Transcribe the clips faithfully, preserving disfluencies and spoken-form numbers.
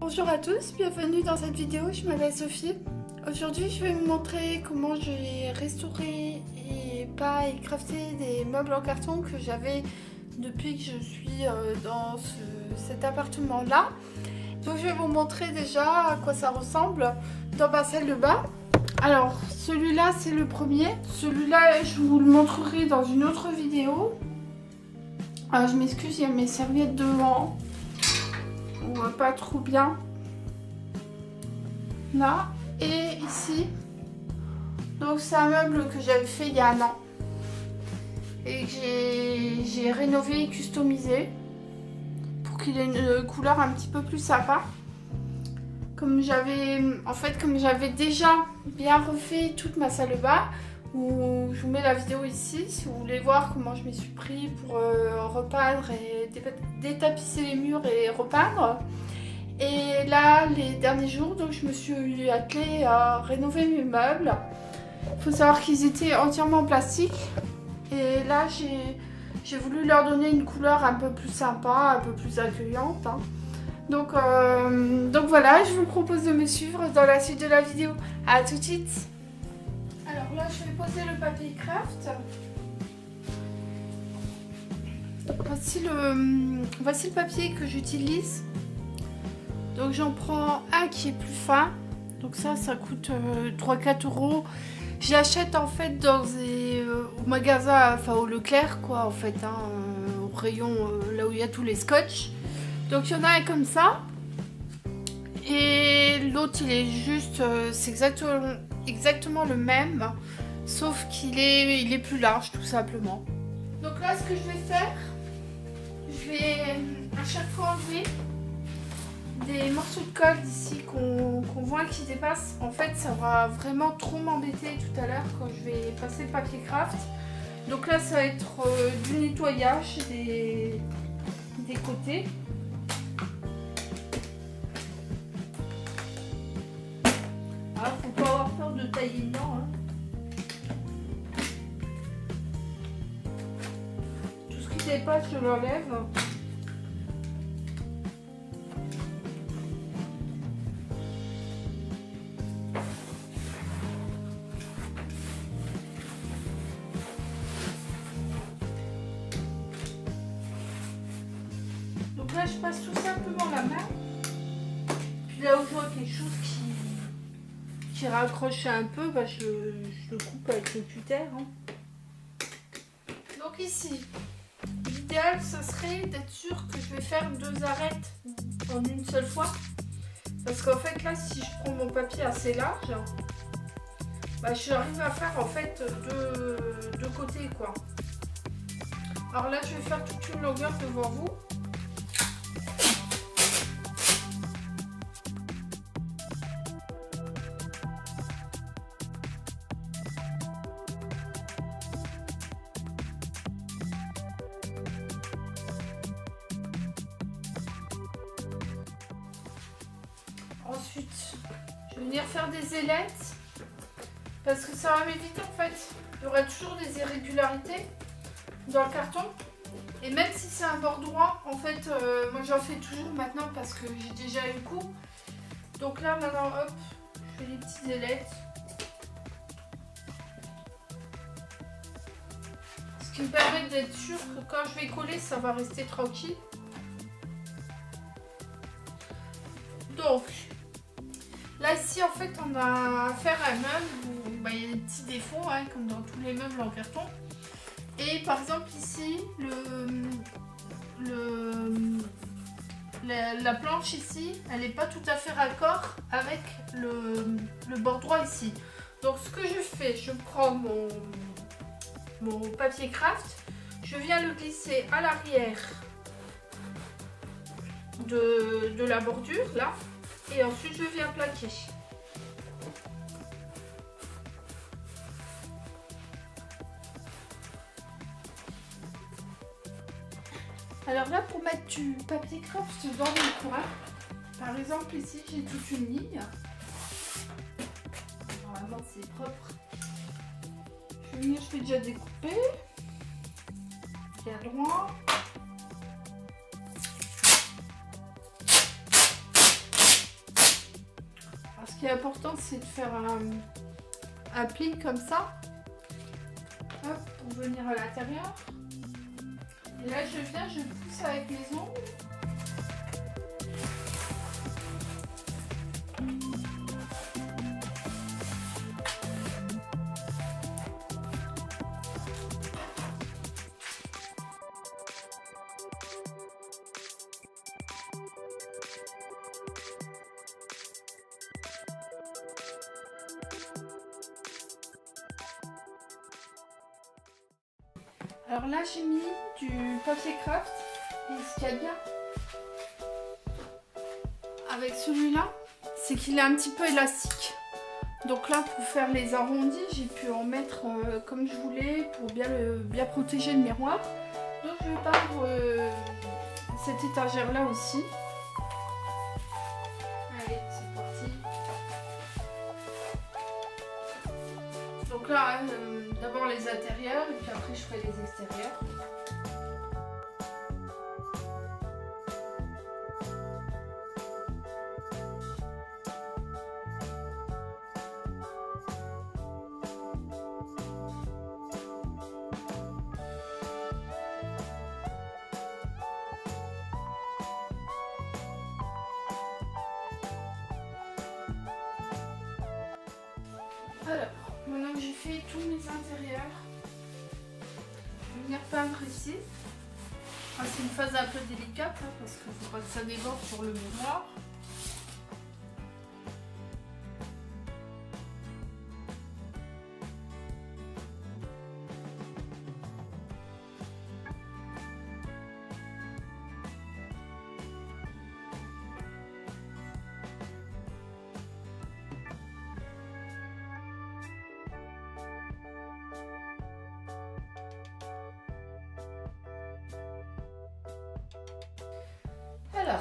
Bonjour à tous, bienvenue dans cette vidéo, je m'appelle Sophie. Aujourd'hui je vais vous montrer comment j'ai restauré et pas et crafté des meubles en carton que j'avais depuis que je suis dans ce, cet appartement là. Donc je vais vous montrer déjà à quoi ça ressemble dans ma salle de bain. Alors celui-là c'est le premier, celui-là je vous le montrerai dans une autre vidéo. Alors, je m'excuse, il y a mes serviettes devant. On voit pas trop bien. Là. Et ici. Donc c'est un meuble que j'avais fait il y a un an. Et que j'ai rénové et customisé. Pour qu'il ait une couleur un petit peu plus sympa. Comme j'avais... En fait, comme j'avais déjà bien refait toute ma salle de bain. Où je vous mets la vidéo ici si vous voulez voir comment je m'y suis pris pour euh, repeindre et détapisser les murs et repeindre. Et là, les derniers jours, donc je me suis attelée à rénover mes meubles. Il faut savoir qu'ils étaient entièrement en plastique. Et là, j'ai voulu leur donner une couleur un peu plus sympa, un peu plus accueillante. Hein. Donc, euh, donc voilà, je vous propose de me suivre dans la suite de la vidéo. A tout de suite. Alors là, je vais poser le papier craft. Voici le, voici le papier que j'utilise. Donc j'en prends un qui est plus fin. Donc ça, ça coûte euh, trois à quatre euros. J'achète en fait dans des, euh, au magasin, enfin au Leclerc quoi en fait, hein, euh, au rayon euh, là où il y a tous les scotch. Donc il y en a un comme ça. Et l'autre il est juste, euh, c'est exactement, exactement le même. Sauf qu'il est, il est plus large tout simplement. Donc là ce que je vais faire, je vais à chaque fois enlever des morceaux de colle d'ici qu'on qu'on voit qui dépassent. En fait ça va vraiment trop m'embêter tout à l'heure quand je vais passer le papier craft. Donc là ça va être euh, du nettoyage des, des côtés. Ah, faut pas avoir peur de tailler dedans hein. Tout ce qui dépasse je l'enlève. Donc là je passe tout simplement la main. Puis là où je vois quelque chose qui qui raccroche un peu, bah je, je le coupe avec le cutter. Hein. Donc ici, l'idéal ce serait d'être sûr que je vais faire deux arêtes en une seule fois. Parce qu'en fait là, si je prends mon papier assez large, bah j'arrive à faire en fait deux, deux côtés quoi. Alors là je vais faire toute une longueur devant vous. Ensuite, je vais venir faire des ailettes parce que ça va m'éviter en fait. Il y aura toujours des irrégularités dans le carton. Et même si c'est un bord droit, en fait, euh, moi j'en fais toujours maintenant parce que j'ai déjà eu le coup. Donc là maintenant, hop, je fais les petites ailettes. Ce qui me permet d'être sûr que quand je vais coller, ça va rester tranquille. Donc, là ici en fait on a affaire à un meuble où bah, il y a des petits défauts hein, comme dans tous les meubles en carton. Et par exemple ici, le, le, la, la planche ici, elle n'est pas tout à fait raccord avec le, le bord droit ici. Donc ce que je fais, je prends mon, mon papier craft, je viens le glisser à l'arrière de, de la bordure là. Et ensuite je viens plaquer. Alors là pour mettre du papier craft dans le coin, par exemple ici j'ai toute une ligne. Normalement c'est propre. Je vais venir, je vais déjà découper. Bien droit. qui est important, c'est de faire un, un pli comme ça. Hop, pour venir à l'intérieur. Et là, je viens, je pousse avec mes ongles. Alors là, j'ai mis du papier craft. Et ce qu'il y a bien avec celui-là, c'est qu'il est un petit peu élastique. Donc là, pour faire les arrondis, j'ai pu en mettre euh, comme je voulais pour bien, le, bien protéger le miroir. Donc je vais peindre euh, cette étagère-là aussi. Allez, c'est parti. Donc là, euh, d'abord les intérieurs et puis après je ferai les extérieurs. Alors, maintenant que j'ai fait tous mes intérieurs, je vais venir peindre ici. Ah, c'est une phase un peu délicate hein, parce qu'il ne faut pas que ça déborde sur le miroir. Alors,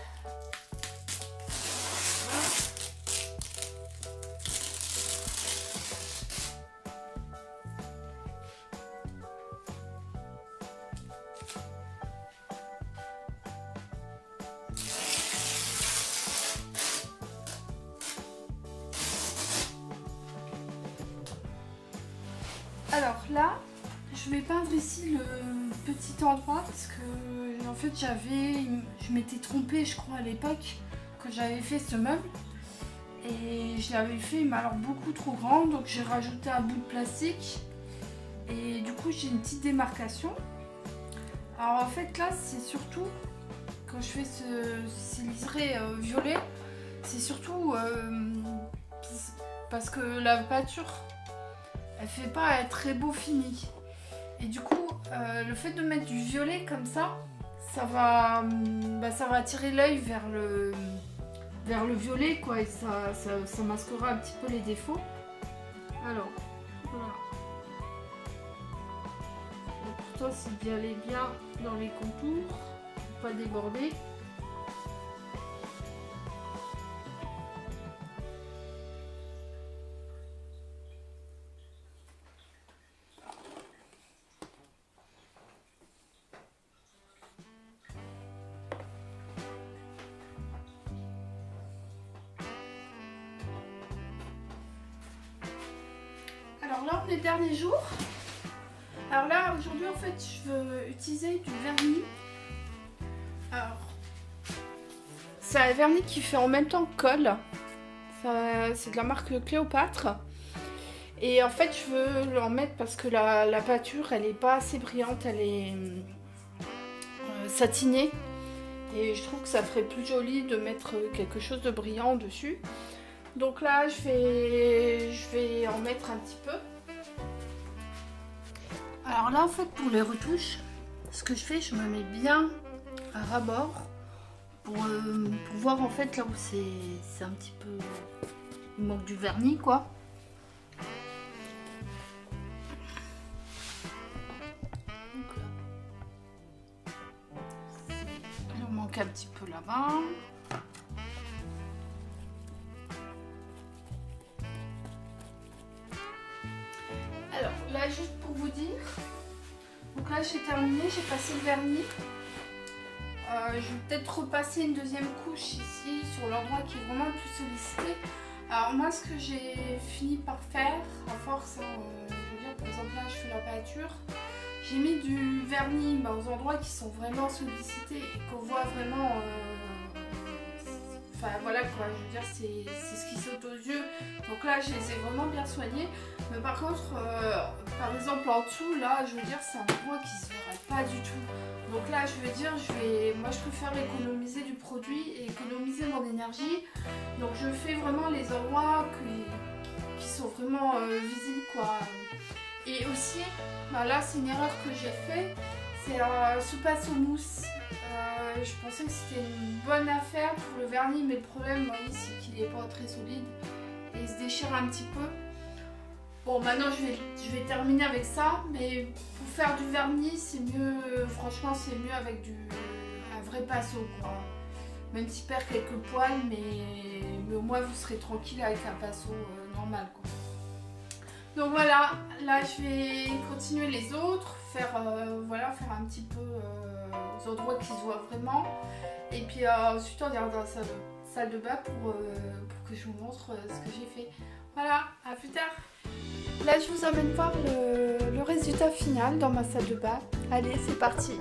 alors là, je vais peindre ici le petit endroit parce que en fait j'avais, je m'étais trompée je crois à l'époque quand j'avais fait ce meuble et je l'avais fait mais alors beaucoup trop grand, donc j'ai rajouté un bout de plastique et du coup j'ai une petite démarcation. Alors en fait là c'est surtout quand je fais ce, ces liserés euh, violets, c'est surtout euh, parce que la peinture elle fait pas un très beau fini. Et du coup, euh, le fait de mettre du violet comme ça, ça va, bah, ça va attirer l'œil vers le, vers le violet, quoi, et ça, ça, ça masquera un petit peu les défauts. Alors, voilà. L'important, c'est d'y aller bien dans les contours, pour pas déborder. Alors là, on est le dernier jour. Alors là, aujourd'hui, en fait, je veux utiliser du vernis. Alors, c'est un vernis qui fait en même temps que colle. C'est de la marque Cléopâtre. Et en fait, je veux l'en mettre parce que la, la peinture, elle n'est pas assez brillante. Elle est euh, satinée. Et je trouve que ça ferait plus joli de mettre quelque chose de brillant dessus. Donc là, je vais, je vais en mettre un petit peu. Alors là, en fait, pour les retouches, ce que je fais, je me mets bien à ras-bord pour, euh, pour voir en fait là où c'est un petit peu... Il manque du vernis, quoi. Donc là, il en manque un petit peu là-bas. Alors là, juste pour vous dire, donc là j'ai terminé, j'ai passé le vernis. Euh, je vais peut-être repasser une deuxième couche ici sur l'endroit qui est vraiment le plus sollicité. Alors moi ce que j'ai fini par faire, à force, hein, euh, je veux dire par exemple là je fais la peinture, j'ai mis du vernis bah, aux endroits qui sont vraiment sollicités et qu'on voit vraiment, euh, enfin voilà quoi, je veux dire c'est ce qui saute aux yeux, donc là je les ai vraiment bien soignés, mais par contre, euh, par exemple en dessous là, je veux dire c'est un endroit qui se verrait pas du tout. Donc là, je veux dire, je vais, moi je préfère économiser du produit et économiser mon énergie. Donc je fais vraiment les endroits qui, qui sont vraiment euh, visibles quoi. Et aussi, bah là c'est une erreur que j'ai fait, c'est euh, ce passe au mousse. Euh, je pensais que c'était une bonne affaire pour le vernis, mais le problème, vous voyez, c'est qu'il n'est pas très solide et il se déchire un petit peu. Bon, maintenant je vais, je vais terminer avec ça, mais pour faire du vernis, c'est mieux, franchement c'est mieux avec du, un vrai pinceau quoi. Même s'il perd quelques poils, mais, mais au moins vous serez tranquille avec un pinceau euh, normal quoi. Donc voilà, là je vais continuer les autres, faire, euh, voilà, faire un petit peu euh, aux endroits qui se voient vraiment. Et puis euh, ensuite on ira dans la salle, salle de bain pour, euh, pour que je vous montre euh, ce que j'ai fait. Voilà, à plus tard. Là je vous emmène voir le, le résultat final dans ma salle de bain. Allez, c'est parti.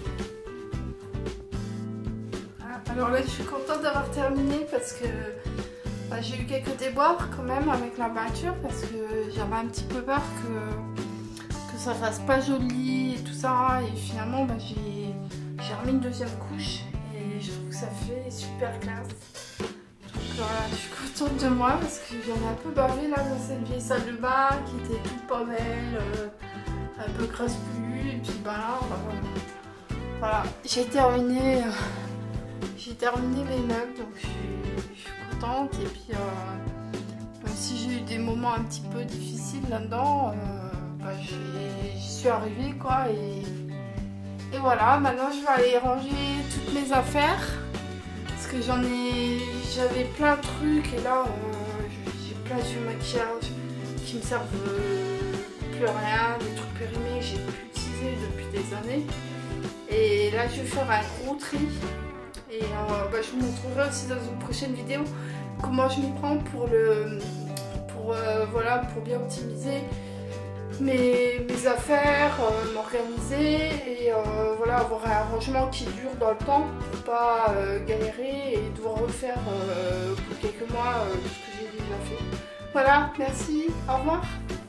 Alors là je suis contente d'avoir terminé parce que bah, j'ai eu quelques déboires quand même avec la peinture parce que j'avais un petit peu peur que, que ça fasse pas joli et tout ça, et finalement bah, j'ai remis une deuxième couche et je trouve que ça fait super classe. Voilà, je suis contente de moi parce que j'en ai un peu bavé là dans cette vieille salle de bain qui était toute pas belle, euh, un peu crasse-plus, et puis ben là, euh, voilà, j'ai terminé, euh, j'ai terminé mes meubles, donc je suis, je suis contente, et puis euh, même si j'ai eu des moments un petit peu difficiles là-dedans, euh, bah, j'y suis arrivée quoi, et, et voilà, maintenant je vais aller ranger toutes mes affaires. Que j'en ai, j'avais plein de trucs et là euh, j'ai plein de maquillage qui me servent euh, plus à rien, des trucs périmés que j'ai plus utilisés depuis des années, et là je vais faire un gros tri et euh, bah, je vous montrerai aussi dans une prochaine vidéo comment je m'y prends pour le pour euh, voilà, pour bien optimiser Mes, mes affaires, euh, m'organiser et euh, voilà, avoir un rangement qui dure dans le temps pour pas euh, galérer et devoir refaire euh, pour quelques mois euh, ce que j'ai déjà fait. Voilà, merci, au revoir.